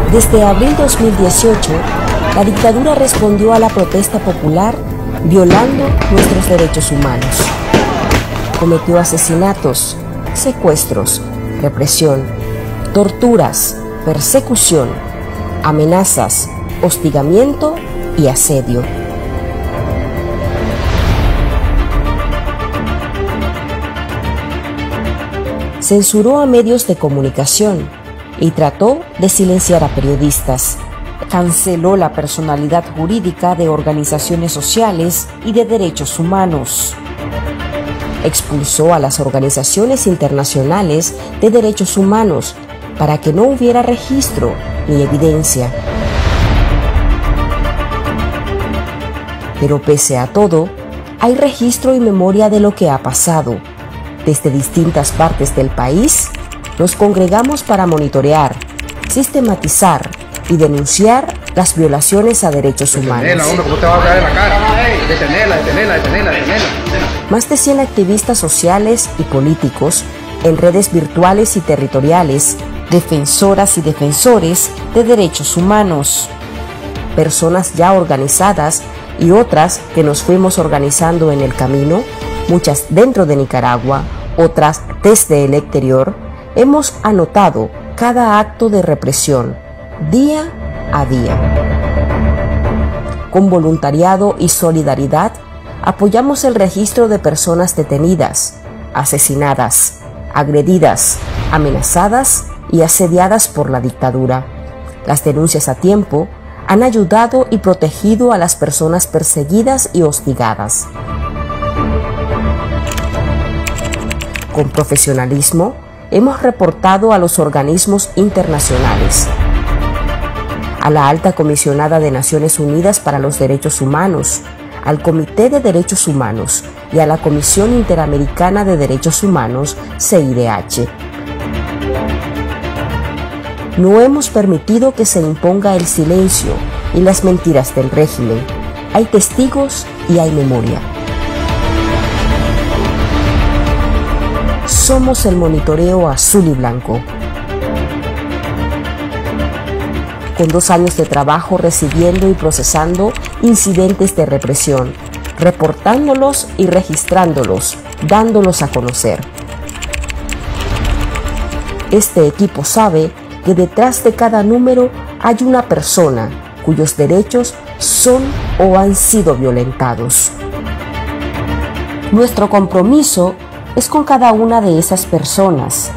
Desde abril 2018, la dictadura respondió a la protesta popular violando nuestros derechos humanos. Cometió asesinatos, secuestros, represión, torturas, persecución, amenazas, hostigamiento y asedio. Censuró a medios de comunicación y trató de silenciar a periodistas. Canceló la personalidad jurídica de organizaciones sociales y de derechos humanos. Expulsó a las organizaciones internacionales de derechos humanos para que no hubiera registro ni evidencia. Pero pese a todo, hay registro y memoria de lo que ha pasado. Desde distintas partes del país, nos congregamos para monitorear, sistematizar y denunciar las violaciones a derechos humanos. Más de 100 activistas sociales y políticos en redes virtuales y territoriales, defensoras y defensores de derechos humanos, personas ya organizadas y otras que nos fuimos organizando en el camino, muchas dentro de Nicaragua, otras desde el exterior, hemos anotado cada acto de represión, día a día. Con voluntariado y solidaridad, apoyamos el registro de personas detenidas, asesinadas, agredidas, amenazadas y asediadas por la dictadura. Las denuncias a tiempo han ayudado y protegido a las personas perseguidas y hostigadas. Con profesionalismo, hemos reportado a los organismos internacionales, a la Alta Comisionada de Naciones Unidas para los Derechos Humanos, al Comité de Derechos Humanos y a la Comisión Interamericana de Derechos Humanos, CIDH. No hemos permitido que se imponga el silencio y las mentiras del régimen. Hay testigos y hay memoria. Somos el monitoreo azul y blanco. Con 2 años de trabajo recibiendo y procesando incidentes de represión, reportándolos y registrándolos, dándolos a conocer. Este equipo sabe que detrás de cada número hay una persona cuyos derechos son o han sido violentados. Nuestro compromiso es con cada una de esas personas.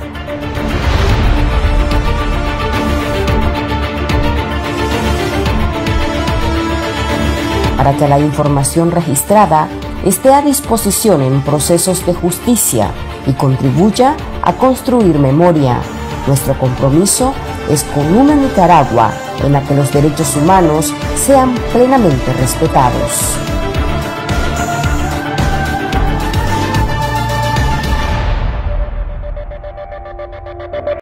Para que la información registrada esté a disposición en procesos de justicia y contribuya a construir memoria. Nuestro compromiso es con una Nicaragua en la que los derechos humanos sean plenamente respetados.